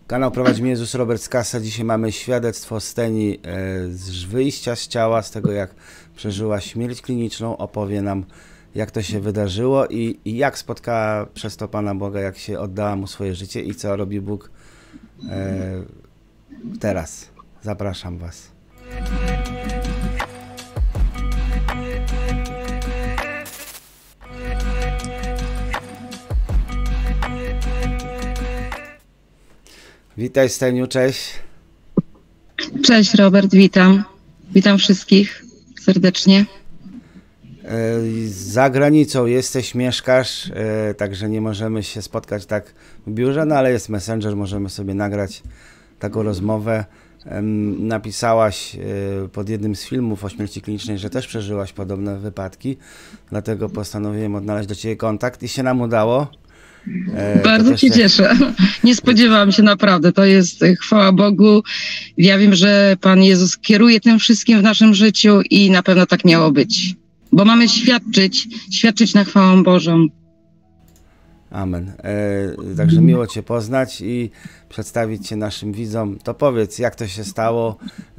Kanał prowadzi mnie Jezus Robert z Kasa. Dzisiaj mamy świadectwo Steni z wyjścia z ciała, z tego jak przeżyła śmierć kliniczną. Opowie nam, jak to się wydarzyło i jak spotkała przez to Pana Boga, jak się oddała Mu swoje życie i co robi Bóg teraz. Zapraszam Was. Witaj Steniu, cześć. Cześć Robert, witam. Witam wszystkich serdecznie. Za granicą jesteś, mieszkasz, także nie możemy się spotkać tak w biurze, no ale jest Messenger, możemy sobie nagrać taką rozmowę. Napisałaś pod jednym z filmów o śmierci klinicznej, że też przeżyłaś podobne wypadki, dlatego postanowiłem odnaleźć do Ciebie kontakt i się nam udało. Bardzo się cieszę. Nie spodziewałam się naprawdę. To jest chwała Bogu. Ja wiem, że Pan Jezus kieruje tym wszystkim w naszym życiu i na pewno tak miało być. Bo mamy świadczyć na chwałę Bożą. Amen. Także miło Cię poznać i przedstawić Cię naszym widzom. To powiedz, jak to się stało,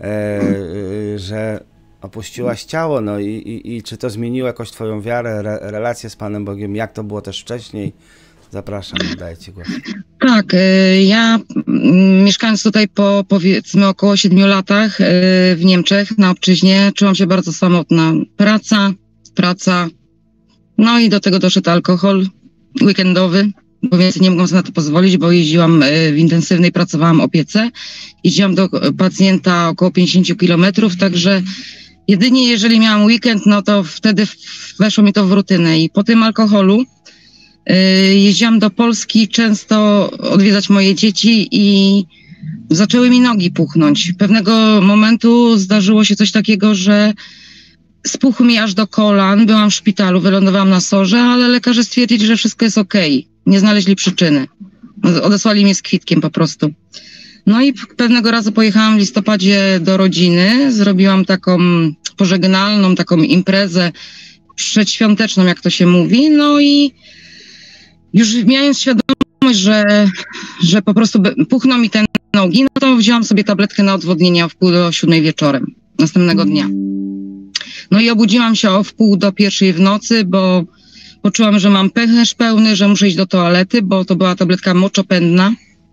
że opuściłaś ciało, no i czy to zmieniło jakoś Twoją wiarę, relację z Panem Bogiem, jak to było też wcześniej? Zapraszam, daję Ci głos. Tak, ja mieszkając tutaj po powiedzmy około 7 latach w Niemczech na obczyźnie, czułam się bardzo samotna. Praca, no i do tego doszedł alkohol weekendowy, bo więcej nie mogłam sobie na to pozwolić, bo jeździłam w intensywnej, pracowałam opiece. Jeździłam do pacjenta około 50 kilometrów, także jedynie jeżeli miałam weekend, no to wtedy weszło mi to w rutynę i po tym alkoholu jeździłam do Polski często odwiedzać moje dzieci i zaczęły mi nogi puchnąć. Pewnego momentu zdarzyło się coś takiego, że spuchł mi aż do kolan. Byłam w szpitalu, wylądowałam na SOR-ze, ale lekarze stwierdzili, że wszystko jest okej. Nie znaleźli przyczyny. Odesłali mnie z kwitkiem po prostu. No i pewnego razu pojechałam w listopadzie do rodziny. Zrobiłam taką pożegnalną, taką imprezę przedświąteczną, jak to się mówi. No i już mając świadomość, że po prostu puchną mi te nogi, no to wzięłam sobie tabletkę na odwodnienie w 6:30 wieczorem następnego dnia. No i obudziłam się o 12:30 w nocy, bo poczułam, że mam pęcherz pełny, że muszę iść do toalety, bo to była tabletka moczopędna.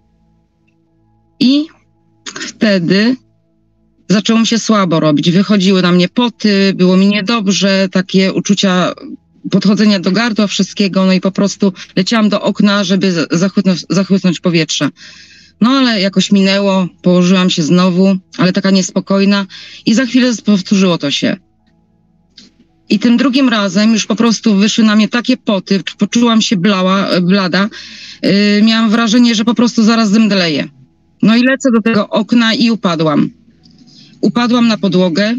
I wtedy zaczęło mi się słabo robić. Wychodziły na mnie poty, było mi niedobrze, takie uczucia podchodzenia do gardła wszystkiego, no i po prostu leciałam do okna, żeby zachłysnąć powietrze. No ale jakoś minęło, położyłam się znowu, ale taka niespokojna i za chwilę powtórzyło to się. I tym drugim razem już po prostu wyszły na mnie takie poty, poczułam się blada, miałam wrażenie, że po prostu zaraz zemdleję. No i lecę do tego okna i upadłam. Upadłam na podłogę.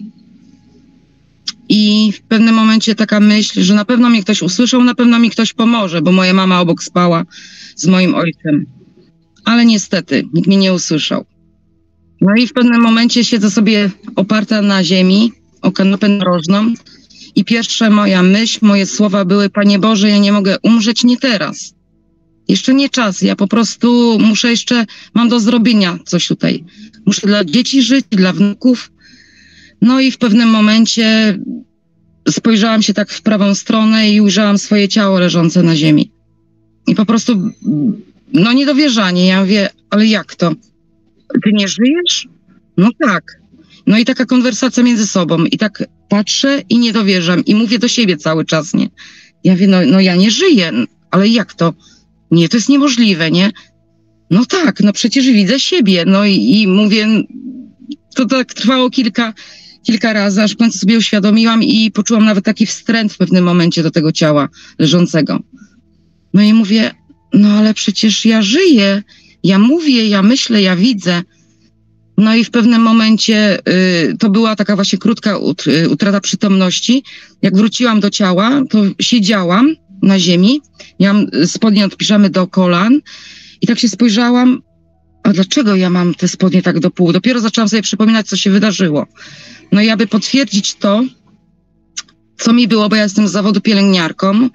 I w pewnym momencie taka myśl, że na pewno mnie ktoś usłyszał, na pewno mi ktoś pomoże, bo moja mama obok spała z moim ojcem. Ale niestety nikt mnie nie usłyszał. No i w pewnym momencie siedzę sobie oparta na ziemi, o kanapę narożną i pierwsza moja myśl, moje słowa były: Panie Boże, ja nie mogę umrzeć, nie teraz. Jeszcze nie czas, ja po prostu muszę jeszcze, mam do zrobienia coś tutaj. Muszę dla dzieci żyć, dla wnuków. No i w pewnym momencie spojrzałam się tak w prawą stronę i ujrzałam swoje ciało leżące na ziemi. I po prostu, no niedowierzanie. Ja mówię, ale jak to? Ty nie żyjesz? No tak. No i taka konwersacja między sobą. I tak patrzę i nie dowierzam. I mówię do siebie cały czas, nie? Ja mówię, no ja nie żyję. Ale jak to? Nie, to jest niemożliwe, nie? No tak, no przecież widzę siebie. No i mówię, to tak trwało kilka razy, aż w końcu sobie uświadomiłam i poczułam nawet taki wstręt w pewnym momencie do tego ciała leżącego. No i mówię, no ale przecież ja żyję, ja mówię, ja myślę, ja widzę. No i w pewnym momencie to była taka właśnie krótka utrata przytomności. Jak wróciłam do ciała, to siedziałam na ziemi, miałam spodnie od piżamy do kolan i tak się spojrzałam, a dlaczego ja mam te spodnie tak do pół? Dopiero zaczęłam sobie przypominać, co się wydarzyło. No i aby potwierdzić to, co mi było, bo ja jestem z zawodu pielęgniarką,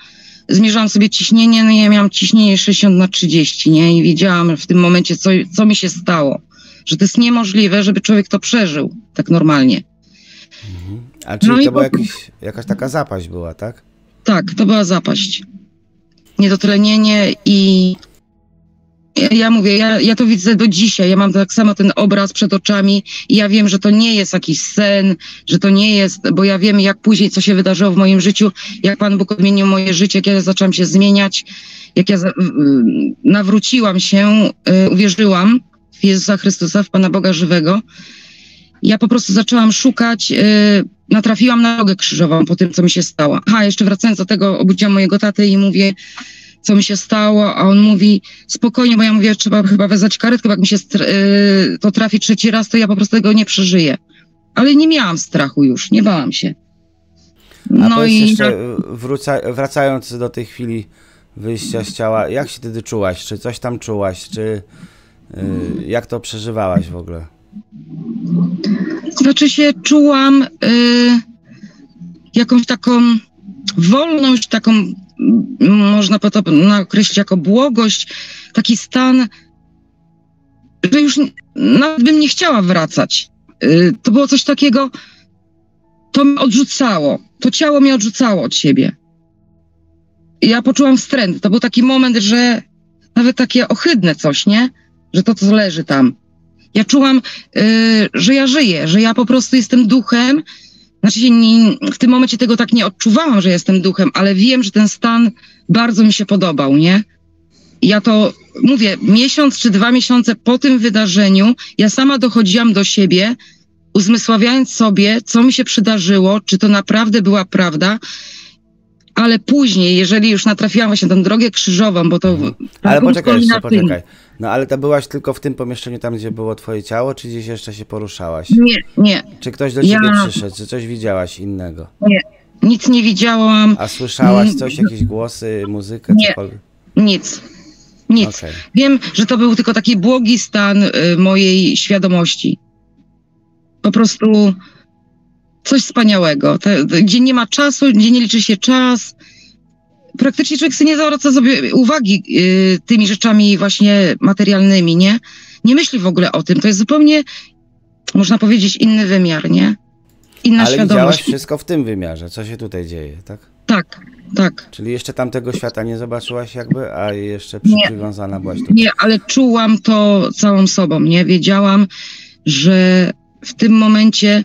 zmierzałam sobie ciśnienie, no i ja miałam ciśnienie 60/30, nie? I wiedziałam w tym momencie, co mi się stało. Że to jest niemożliwe, żeby człowiek to przeżył tak normalnie. A czyli to była jakaś taka zapaść była, tak? Tak, to była zapaść. Niedotlenienie i ja mówię, ja to widzę do dzisiaj. Ja mam tak samo ten obraz przed oczami i ja wiem, że to nie jest jakiś sen, że to nie jest, bo ja wiem, jak później, co się wydarzyło w moim życiu, jak Pan Bóg odmienił moje życie, jak ja zaczęłam się zmieniać, jak ja nawróciłam się, uwierzyłam w Jezusa Chrystusa, w Pana Boga żywego. Ja po prostu zaczęłam szukać, natrafiłam na drogę krzyżową po tym, co mi się stało. Jeszcze wracając do tego, obudziłam mojego tatę i mówię, co mi się stało, a on mówi, spokojnie, bo ja mówię, trzeba chyba wezwać karetkę, bo jak mi się to trafi 3. raz, to ja po prostu tego nie przeżyję. Ale nie miałam strachu już, nie bałam się. No i jeszcze wracając do tej chwili wyjścia z ciała, jak się wtedy czułaś? Czy coś tam czułaś? Czy jak to przeżywałaś w ogóle? Znaczy się czułam jakąś taką wolność, taką można to określić jako błogość, taki stan, że już nawet bym nie chciała wracać. To było coś takiego, to mnie odrzucało, to ciało mnie odrzucało od siebie. Ja poczułam wstręt, to był taki moment, że nawet takie ohydne coś, nie? Że to, co leży tam. Ja czułam, że ja żyję, że ja po prostu jestem duchem. Znaczy w tym momencie tego tak nie odczuwałam, że jestem duchem, ale wiem, że ten stan bardzo mi się podobał, nie? Ja to mówię, miesiąc czy 2 miesiące po tym wydarzeniu, ja sama dochodziłam do siebie, uzmysławiając sobie, co mi się przydarzyło, czy to naprawdę była prawda, ale później, jeżeli już natrafiłam właśnie na tę drogę krzyżową, bo to... Ale poczekaj. No ale to byłaś tylko w tym pomieszczeniu, tam gdzie było twoje ciało, czy gdzieś jeszcze się poruszałaś? Nie. Czy ktoś do ciebie przyszedł, czy coś widziałaś innego? Nie, nic nie widziałam. A słyszałaś coś, jakieś głosy, muzykę, cokolwiek? Nic. Okay. Wiem, że to był tylko taki błogi stan mojej świadomości. Po prostu coś wspaniałego, gdzie nie ma czasu, gdzie nie liczy się czas. Praktycznie człowiek sobie nie zwraca sobie uwagi tymi rzeczami właśnie materialnymi, nie? Nie myśli w ogóle o tym. To jest zupełnie, można powiedzieć, inny wymiar, nie? Inna Ale świadomość. widziałaś wszystko w tym wymiarze, co się tutaj dzieje, tak? Tak. Czyli jeszcze tamtego świata nie zobaczyłaś jakby, a jeszcze przywiązana byłaś tutaj? Nie, ale czułam to całą sobą, nie? Wiedziałam, że w tym momencie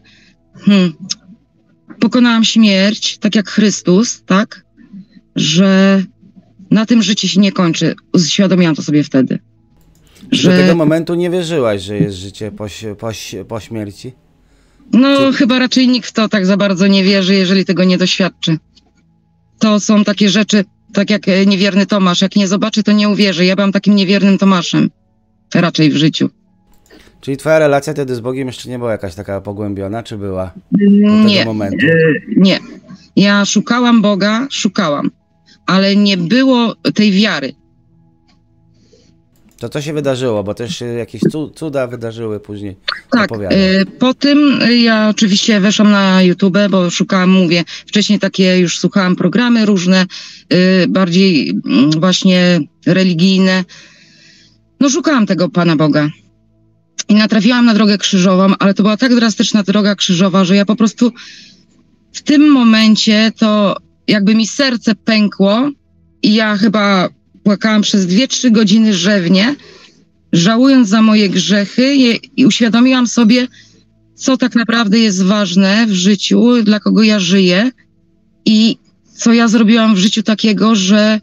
pokonałam śmierć, tak jak Chrystus, tak? Że na tym życie się nie kończy. Uświadomiłam to sobie wtedy. Że... Do tego momentu nie wierzyłaś, że jest życie po śmierci? No, chyba raczej nikt w to tak za bardzo nie wierzy, jeżeli tego nie doświadczy. To są takie rzeczy, tak jak niewierny Tomasz. Jak nie zobaczy, to nie uwierzy. Ja byłam takim niewiernym Tomaszem. Raczej w życiu. Czyli twoja relacja wtedy z Bogiem jeszcze nie była jakaś taka pogłębiona, czy była do tego momentu? Nie. Ja szukałam Boga, ale nie było tej wiary. To co się wydarzyło? Bo też jakieś cuda wydarzyły później. Tak, po tym ja oczywiście weszłam na YouTube, bo szukałam, mówię, wcześniej takie już słuchałam programy różne, bardziej właśnie religijne. No szukałam tego Pana Boga. I natrafiłam na drogę krzyżową, ale to była tak drastyczna droga krzyżowa, że ja po prostu w tym momencie to jakby mi serce pękło i ja chyba płakałam przez 2-3 godziny rzewnie, żałując za moje grzechy i uświadomiłam sobie, co tak naprawdę jest ważne w życiu, dla kogo ja żyję i co ja zrobiłam w życiu takiego, że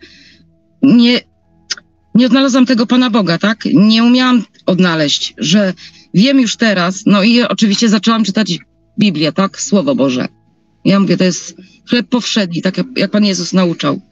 nie odnalazłam tego Pana Boga, tak? Nie umiałam odnaleźć, że wiem już teraz, no i oczywiście zaczęłam czytać Biblię, tak? Słowo Boże. Ja mówię, to jest chleb powszedni, tak jak Pan Jezus nauczał.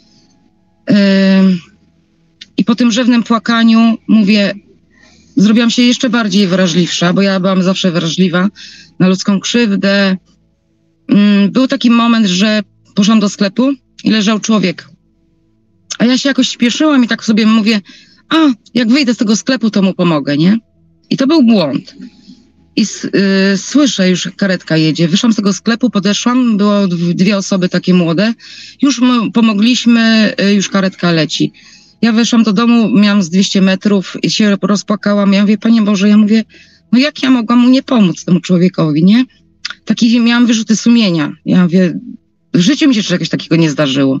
I po tym rzewnym płakaniu, mówię, zrobiłam się jeszcze bardziej wrażliwsza, bo ja byłam zawsze wrażliwa na ludzką krzywdę. Był taki moment, że poszłam do sklepu i leżał człowiek. A ja się jakoś śpieszyłam i tak sobie mówię, jak wyjdę z tego sklepu, to mu pomogę, nie? I to był błąd. i słyszę, już karetka jedzie. Wyszłam z tego sklepu, podeszłam, było 2 osoby takie młode. Już pomogliśmy, już karetka leci. Ja weszłam do domu, miałam z 200 metrów i się rozpłakałam. Ja mówię, Panie Boże, ja mówię, no jak ja mogłam mu nie pomóc temu człowiekowi, nie? Taki miałam wyrzuty sumienia. Ja mówię, w życiu mi się czegoś takiego nie zdarzyło.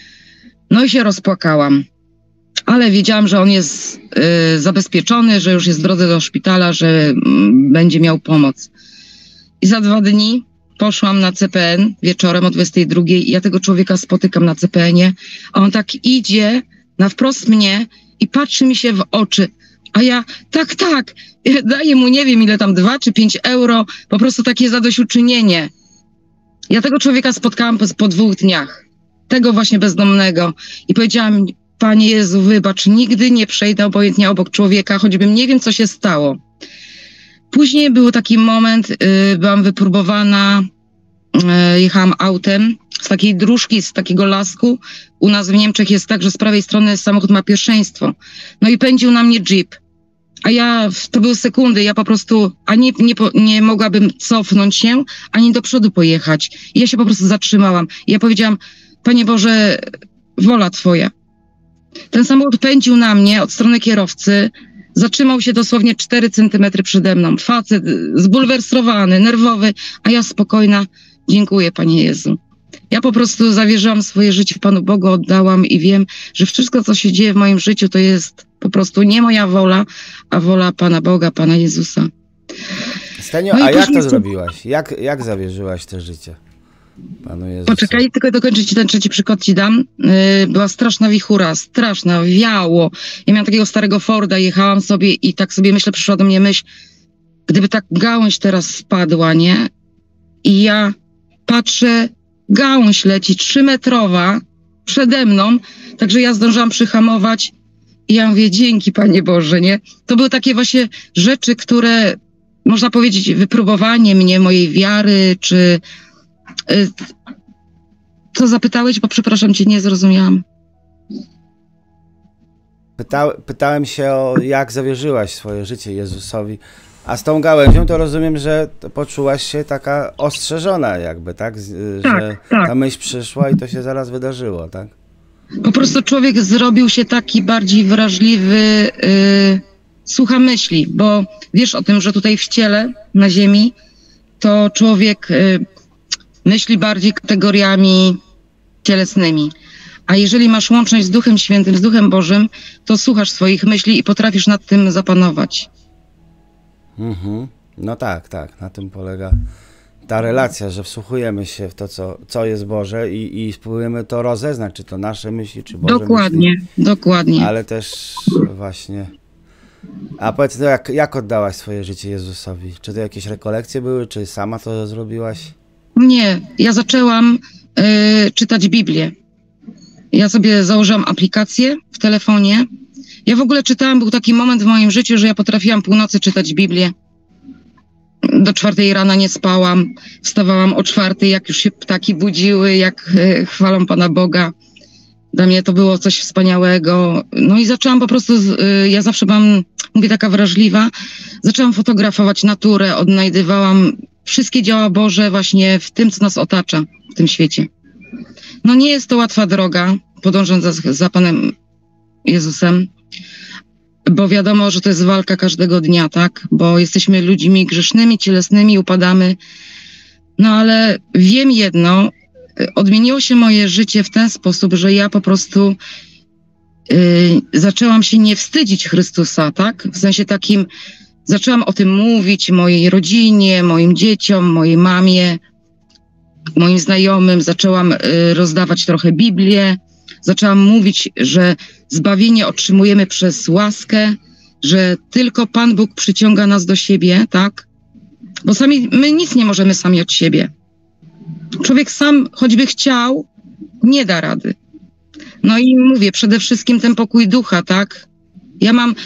No i się rozpłakałam. Ale wiedziałam, że on jest zabezpieczony, że już jest w drodze do szpitala, że będzie miał pomoc. I za 2 dni poszłam na CPN wieczorem o 22:00 i ja tego człowieka spotykam na CPN-ie, a on tak idzie na wprost mnie i patrzy mi się w oczy. A ja, tak, daję mu nie wiem ile tam, 2 czy 5 euro, po prostu takie zadośćuczynienie. Ja tego człowieka spotkałam po 2 dniach. Tego właśnie bezdomnego. I powiedziałam, Panie Jezu, wybacz, nigdy nie przejdę obojętnie obok człowieka, choćbym nie wiem, co się stało. Później był taki moment, byłam wypróbowana, jechałam autem z takiej dróżki, z takiego lasku. U nas w Niemczech jest tak, że z prawej strony samochód ma pierwszeństwo. No i pędził na mnie jeep. A ja, to były sekundy, ja po prostu ani nie mogłabym cofnąć się, ani do przodu pojechać. I ja się po prostu zatrzymałam. I ja powiedziałam, Panie Boże, wola Twoja. Ten samochód pędził na mnie od strony kierowcy, zatrzymał się dosłownie 4 centymetry przede mną. Facet zbulwersowany, nerwowy, a ja spokojna. Dziękuję, Panie Jezu. Ja po prostu zawierzyłam swoje życie Panu Bogu, oddałam i wiem, że wszystko, co się dzieje w moim życiu, to jest po prostu nie moja wola, a wola Pana Boga, Pana Jezusa. Steniu, a jak to zrobiłaś? Jak zawierzyłaś to życie Panu Jezusowi? Poczekaj, tylko dokończyć ten 3. przykład ci dam. Była straszna wichura, straszna, wiało. Ja miałam takiego starego Forda, jechałam sobie i tak sobie myślę, przyszła do mnie myśl, gdyby tak gałąź teraz spadła, nie? I ja patrzę, gałąź leci 3-metrowa przede mną, także ja zdążyłam przyhamować i ja mówię, dzięki Panie Boże, nie? To były takie właśnie rzeczy, które, można powiedzieć, wypróbowanie mnie, mojej wiary, czy... Co zapytałeś, bo przepraszam cię, nie zrozumiałam. Pytałem się o jak zawierzyłaś swoje życie Jezusowi, a z tą gałęzią to rozumiem, że poczułaś się taka ostrzeżona jakby, tak? Że tak. Ta myśl przyszła i to się zaraz wydarzyło, tak? Po prostu człowiek zrobił się taki bardziej wrażliwy, słucha myśli, bo wiesz o tym, że tutaj w ciele, na ziemi, to człowiek myśli bardziej kategoriami cielesnymi. A jeżeli masz łączność z Duchem Świętym, z Duchem Bożym, to słuchasz swoich myśli i potrafisz nad tym zapanować. No tak, na tym polega ta relacja, że wsłuchujemy się w to, co jest Boże i spróbujemy to rozeznać, czy to nasze myśli, czy Boże myśli. Dokładnie. Ale też właśnie... A powiedz, jak oddałaś swoje życie Jezusowi? Czy to jakieś rekolekcje były, czy sama to zrobiłaś? Nie, ja zaczęłam czytać Biblię. Ja sobie założyłam aplikację w telefonie. Ja w ogóle czytałam, był taki moment w moim życiu, że ja potrafiłam północy czytać Biblię. Do 4 rana nie spałam, wstawałam o 4, jak już się ptaki budziły, jak chwalą Pana Boga. Dla mnie to było coś wspaniałego. No i zaczęłam po prostu, ja zawsze byłam, mówię, taka wrażliwa, zaczęłam fotografować naturę, odnajdywałam wszystkie dzieła Boże właśnie w tym, co nas otacza w tym świecie. No nie jest to łatwa droga, podążąc za Panem Jezusem, bo wiadomo, że to jest walka każdego dnia, tak? Bo jesteśmy ludźmi grzesznymi, cielesnymi, upadamy. No ale wiem jedno, odmieniło się moje życie w ten sposób, że ja po prostu zaczęłam się nie wstydzić Chrystusa, tak? W sensie takim, zaczęłam o tym mówić mojej rodzinie, moim dzieciom, mojej mamie, moim znajomym. Zaczęłam rozdawać trochę Biblię. Zaczęłam mówić, że zbawienie otrzymujemy przez łaskę, że tylko Pan Bóg przyciąga nas do siebie, tak? Bo sami, my nic nie możemy sami od siebie. Człowiek sam, choćby chciał, nie da rady. No i mówię, przede wszystkim ten pokój ducha, tak? Ja mam...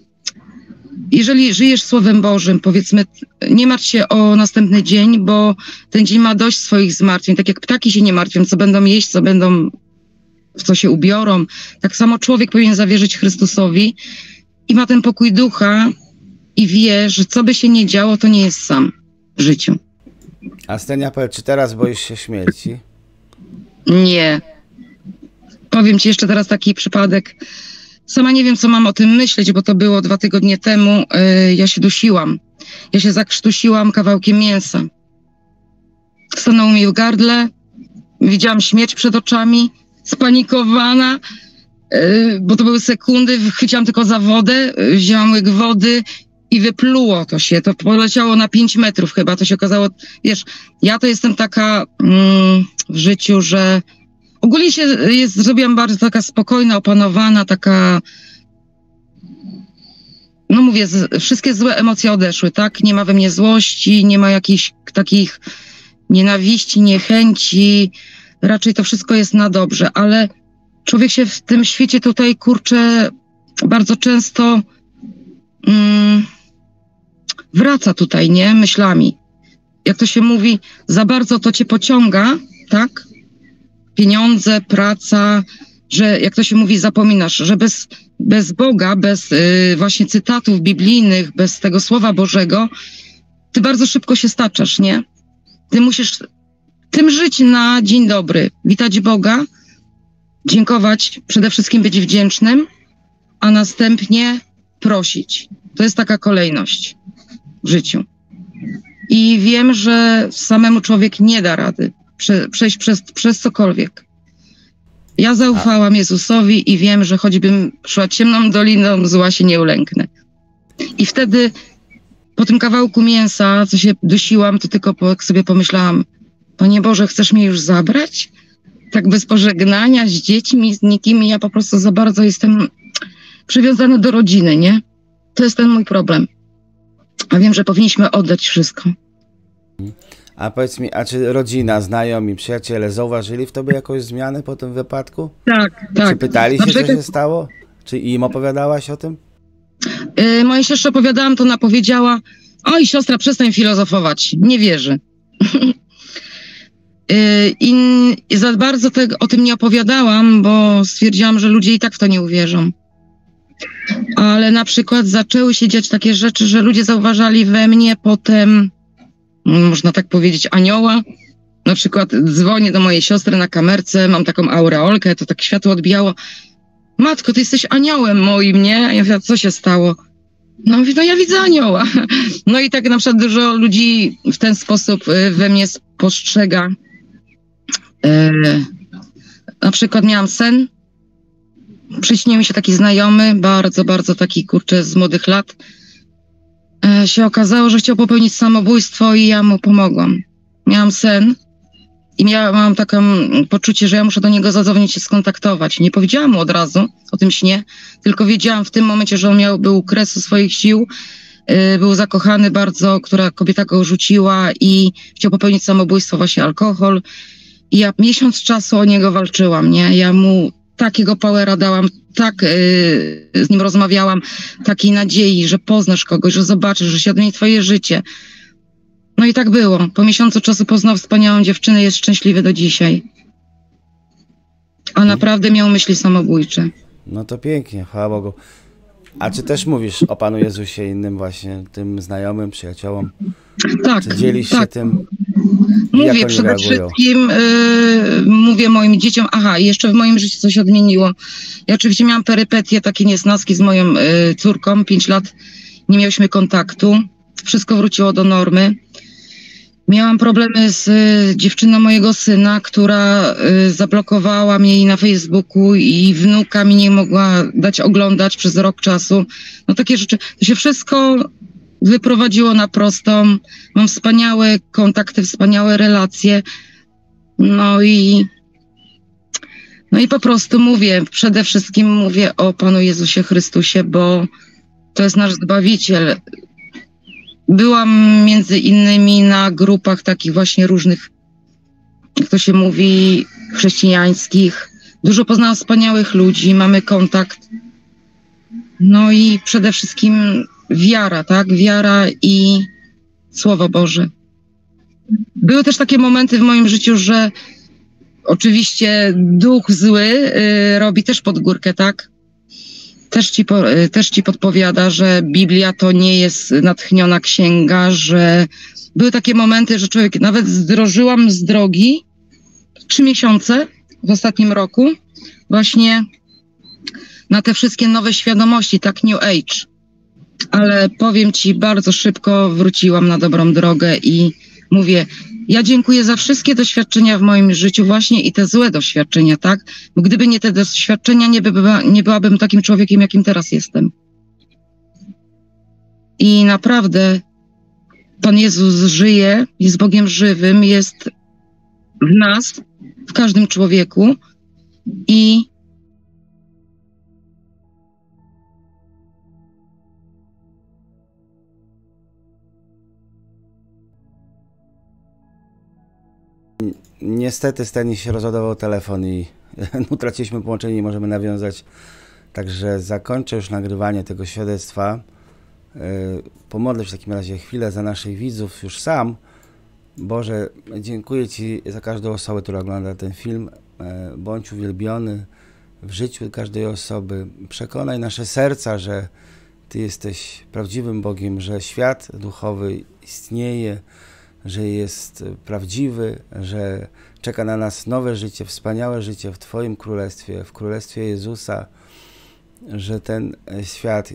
Jeżeli żyjesz Słowem Bożym, powiedzmy, nie martw się o następny dzień, bo ten dzień ma dość swoich zmartwień. Tak jak ptaki się nie martwią, co będą jeść, co będą, w co się ubiorą. Tak samo człowiek powinien zawierzyć Chrystusowi i ma ten pokój ducha i wie, że co by się nie działo, to nie jest sam w życiu. A Stenia, powiedz, czy teraz boisz się śmierci? Nie. Powiem ci jeszcze teraz taki przypadek. Sama nie wiem, co mam o tym myśleć, bo to było 2 tygodnie temu. Ja się dusiłam. Ja się zakrztusiłam kawałkiem mięsa. Stanął mi w gardle. Widziałam śmierć przed oczami. Spanikowana, bo to były sekundy. Chwyciłam tylko za wodę. Wzięłam łyk wody i wypluło to się. To poleciało na 5 metrów chyba. To się okazało, wiesz, ja to jestem taka w życiu, że ogólnie zrobiłam bardzo taka spokojna, opanowana, taka, no mówię, wszystkie złe emocje odeszły, tak? Nie ma we mnie złości, nie ma jakichś takich nienawiści, niechęci, raczej to wszystko jest na dobrze, ale człowiek się w tym świecie tutaj, kurczę, bardzo często wraca tutaj, nie? Myślami. Jak to się mówi, za bardzo to cię pociąga, tak? Pieniądze, praca, że jak to się mówi, zapominasz, że bez Boga, bez właśnie cytatów biblijnych, bez tego Słowa Bożego, ty bardzo szybko się staczasz, nie? Ty musisz tym żyć na dzień dobry, witać Boga, dziękować, przede wszystkim być wdzięcznym, a następnie prosić. To jest taka kolejność w życiu. I wiem, że samemu człowiek nie da rady przejść przez cokolwiek. Ja zaufałam Jezusowi i wiem, że choćbym szła ciemną doliną, zła się nie ulęknę. I wtedy po tym kawałku mięsa, co się dusiłam, to tylko sobie pomyślałam, Panie Boże, chcesz mnie już zabrać? Tak bez pożegnania, z dziećmi, z nikim. Ja po prostu za bardzo jestem przywiązana do rodziny, nie? To jest ten mój problem. A wiem, że powinniśmy oddać wszystko. A powiedz mi, a czy rodzina, znajomi, przyjaciele zauważyli w tobie jakąś zmianę po tym wypadku? Tak, tak. Czy pytali się, co się stało? Czy im opowiadałaś o tym? Mojej siostrze opowiadałam, to ona powiedziała, oj siostra, przestań filozofować, nie wierzy. I za bardzo o tym nie opowiadałam, bo stwierdziłam, że ludzie i tak w to nie uwierzą. Ale na przykład zaczęły się dziać takie rzeczy, że ludzie zauważali we mnie potem, można tak powiedzieć, anioła. Na przykład dzwonię do mojej siostry na kamerce, mam taką aureolkę, to tak światło odbijało. Matko, ty jesteś aniołem moim, nie? A ja mówię, co się stało? No mówię, no ja widzę anioła. No i tak na przykład dużo ludzi w ten sposób we mnie postrzega. Na przykład miałam sen, przyśnił mi się taki znajomy, bardzo, bardzo taki, kurczę, z młodych lat. Się okazało, że chciał popełnić samobójstwo i ja mu pomogłam. Miałam sen i miałam takie poczucie, że ja muszę do niego zadzwonić się skontaktować. Nie powiedziałam mu od razu o tym śnie, tylko wiedziałam w tym momencie, że on był u kresu swoich sił, był zakochany bardzo, kobieta go rzuciła i chciał popełnić samobójstwo, właśnie alkohol. I ja miesiąc czasu o niego walczyłam, nie? Ja mu takiego powera dałam, tak z nim rozmawiałam, takiej nadziei, że poznasz kogoś, że zobaczysz, że się odmieni twoje życie. No i tak było. Po miesiącu czasu poznał wspaniałą dziewczynę, jest szczęśliwy do dzisiaj. A naprawdę miał myśli samobójcze. No to pięknie, chwała Bogu. A czy też mówisz o Panu Jezusie innym właśnie, tym znajomym, przyjaciołom? Tak, czy dzielisz tak. się tym? Mówię przede wszystkim, mówię moim dzieciom, i jeszcze w moim życiu coś odmieniło. Ja oczywiście miałam perypetie, takie niesnaski z moją córką, 5 lat nie miałyśmy kontaktu, wszystko wróciło do normy. Miałam problemy z dziewczyną mojego syna, która zablokowała mnie na Facebooku i wnuka mi nie mogła dać oglądać przez rok czasu. No takie rzeczy, to się wszystko wyprowadziło na prostą. Mam wspaniałe kontakty, wspaniałe relacje. No i po prostu przede wszystkim mówię o Panu Jezusie Chrystusie, bo to jest nasz Zbawiciel. Byłam między innymi na grupach takich właśnie różnych, jak to się mówi, chrześcijańskich. Dużo poznałam wspaniałych ludzi, mamy kontakt. No i przede wszystkim wiara, tak? Wiara i Słowo Boże. Były też takie momenty w moim życiu, że oczywiście duch zły robi też pod górkę, tak? też ci podpowiada, że Biblia to nie jest natchniona księga, że były takie momenty, że człowiek, nawet zdrożyłam z drogi 3 miesiące w ostatnim roku właśnie na te wszystkie nowe świadomości, tak New Age. Ale powiem ci, bardzo szybko wróciłam na dobrą drogę i mówię, ja dziękuję za wszystkie doświadczenia w moim życiu właśnie i te złe doświadczenia, tak? Bo gdyby nie te doświadczenia, nie byłabym takim człowiekiem, jakim teraz jestem. I naprawdę Pan Jezus żyje, jest Bogiem żywym, jest w nas, w każdym człowieku i Niestety Steni się rozładował telefon i utraciliśmy połączenie, nie możemy nawiązać. Także zakończę już nagrywanie tego świadectwa. Pomodlę się w takim razie chwilę za naszych widzów już sam. Boże, dziękuję Ci za każdą osobę, która ogląda ten film. Bądź uwielbiony w życiu każdej osoby. Przekonaj nasze serca, że Ty jesteś prawdziwym Bogiem, że świat duchowy istnieje, że jest prawdziwy, że czeka na nas nowe życie, wspaniałe życie w Twoim Królestwie, w Królestwie Jezusa, że ten świat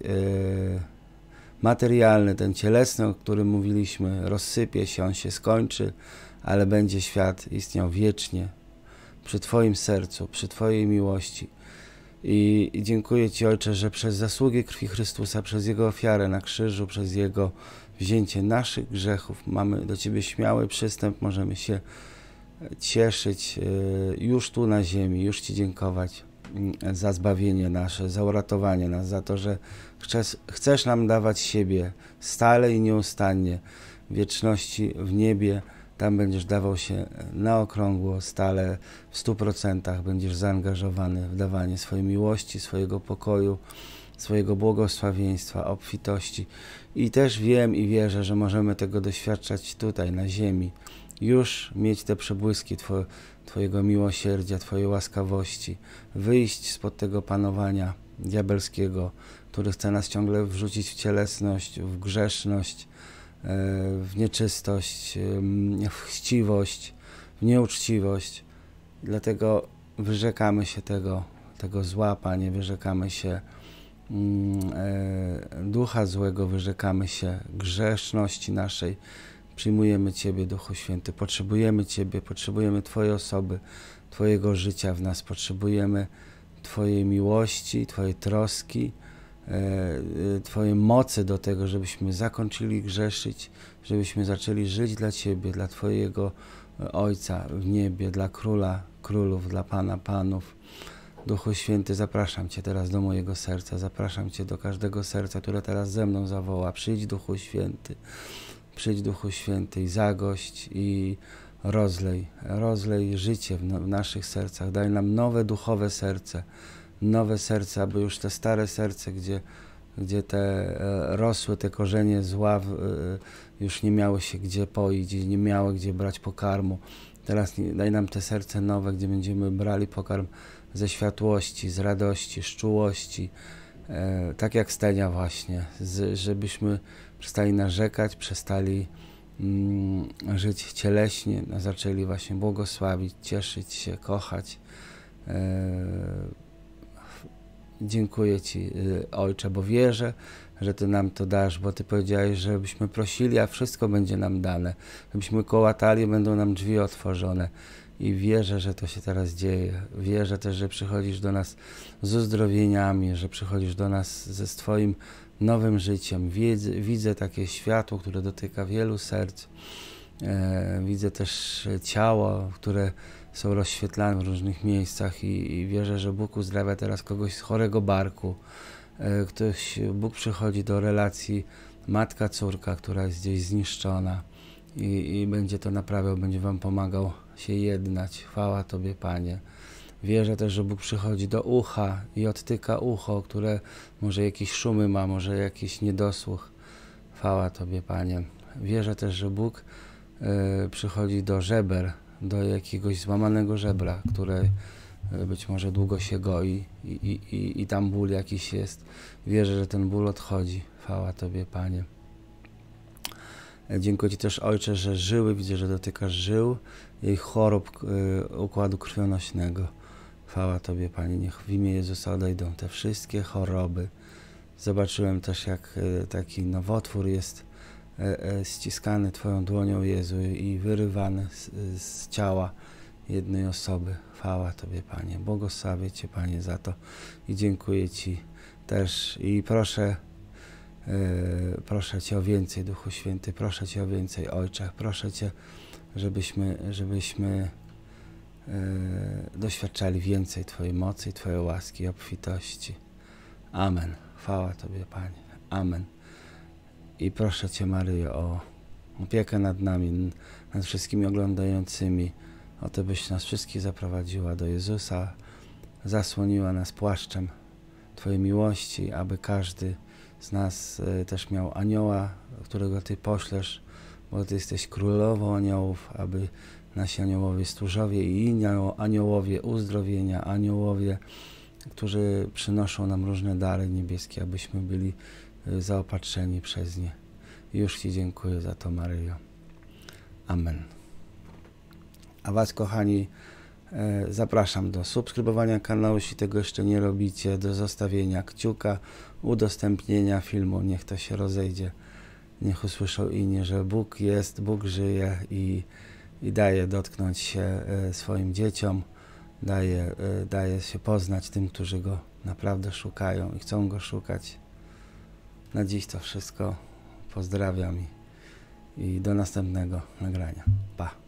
materialny, ten cielesny, o którym mówiliśmy, rozsypie się, on się skończy, ale będzie świat istniał wiecznie przy Twoim sercu, przy Twojej miłości. I dziękuję Ci, Ojcze, że przez zasługi krwi Chrystusa, przez Jego ofiarę na krzyżu, przez Jego wzięcie naszych grzechów mamy do Ciebie śmiały przystęp, możemy się cieszyć już tu na ziemi, już Ci dziękować za zbawienie nasze, za uratowanie nas, za to, że chcesz nam dawać siebie stale i nieustannie w wieczności, w niebie. Tam będziesz dawał się na okrągło, stale w 100%, będziesz zaangażowany w dawanie swojej miłości, swojego pokoju, swojego błogosławieństwa, obfitości. I też wiem i wierzę, że możemy tego doświadczać tutaj, na ziemi. Już mieć te przebłyski Twojego miłosierdzia, Twojej łaskawości. Wyjść spod tego panowania diabelskiego, który chce nas ciągle wrzucić w cielesność, w grzeszność, w nieczystość, w chciwość, w nieuczciwość. Dlatego wyrzekamy się tego zła, Panie, wyrzekamy się ducha złego, wyrzekamy się grzeszności naszej. Przyjmujemy Ciebie, Duchu Święty. Potrzebujemy Ciebie, potrzebujemy Twojej osoby, Twojego życia w nas. Potrzebujemy Twojej miłości, Twojej troski, Twojej mocy do tego, żebyśmy zakończyli grzeszyć, żebyśmy zaczęli żyć dla Ciebie, dla Twojego Ojca w niebie, dla Króla Królów, dla Pana Panów. Duchu Święty, zapraszam Cię teraz do mojego serca, zapraszam Cię do każdego serca, które teraz ze mną zawoła. Przyjdź, Duchu Święty, przyjdź, Duchu Święty, i zagość i rozlej życie w naszych sercach. Daj nam nowe duchowe serce, aby już te stare serce, gdzie te rosły, te korzenie zła już nie miały się gdzie poić, nie miały gdzie brać pokarmu. Teraz daj nam te serce nowe, gdzie będziemy brali pokarm ze światłości, z radości, z czułości, tak jak Stenia właśnie, żebyśmy przestali narzekać, przestali żyć cieleśnie, zaczęli właśnie błogosławić, cieszyć się, kochać. Dziękuję Ci, Ojcze, bo wierzę, że Ty nam to dasz, bo Ty powiedziałeś, żebyśmy prosili, a wszystko będzie nam dane. Żebyśmy kołatali, będą nam drzwi otworzone. I wierzę, że to się teraz dzieje. Wierzę też, że przychodzisz do nas z uzdrowieniami, że przychodzisz do nas ze Twoim nowym życiem. Widzę takie światło, które dotyka wielu serc. Widzę też ciało, które są rozświetlane w różnych miejscach i wierzę, że Bóg uzdrawia teraz kogoś z chorego barku. Bóg przychodzi do relacji matka-córka, która jest gdzieś zniszczona i będzie to naprawiał, będzie Wam pomagał się jednać. Chwała Tobie, Panie. Wierzę też, że Bóg przychodzi do ucha i odtyka ucho, które może jakieś szumy ma, może jakiś niedosłuch. Chwała Tobie, Panie. Wierzę też, że Bóg przychodzi do żeber, do jakiegoś złamanego żebra, które być może długo się goi i tam ból jakiś jest. Wierzę, że ten ból odchodzi. Chwała Tobie, Panie. Dziękuję Ci też, Ojcze, że żyły, widzę, że dotykasz żył i chorób układu krwionośnego. Chwała Tobie, Panie, niech w imię Jezusa odejdą te wszystkie choroby. Zobaczyłem też, jak taki nowotwór jest ściskany Twoją dłonią, Jezu, i wyrywany z ciała jednej osoby. Chwała Tobie, Panie. Błogosławię Cię, Panie, za to i dziękuję Ci też i proszę Cię o więcej, Duchu Święty, proszę Cię o więcej, Ojcze, proszę Cię, żebyśmy doświadczali więcej Twojej mocy, Twojej łaski i obfitości. Amen. Chwała Tobie, Panie. Amen. I proszę Cię, Maryjo, o opiekę nad nami, nad wszystkimi oglądającymi, o to, byś nas wszystkich zaprowadziła do Jezusa, zasłoniła nas płaszczem Twojej miłości, aby każdy z nas też miał anioła, którego Ty poślesz, bo Ty jesteś królową aniołów, aby nasi aniołowie stróżowie i inni aniołowie uzdrowienia, aniołowie, którzy przynoszą nam różne dary niebieskie, abyśmy byli zaopatrzeni przez nie. Już Ci dziękuję za to, Maryjo. Amen. A Was, kochani, zapraszam do subskrybowania kanału, jeśli tego jeszcze nie robicie, do zostawienia kciuka, udostępnienia filmu, niech to się rozejdzie, niech usłyszą inni, że Bóg jest, Bóg żyje i daje dotknąć się swoim dzieciom, daje się poznać tym, którzy Go naprawdę szukają i chcą Go szukać. Na dziś to wszystko. Pozdrawiam i do następnego nagrania. Pa!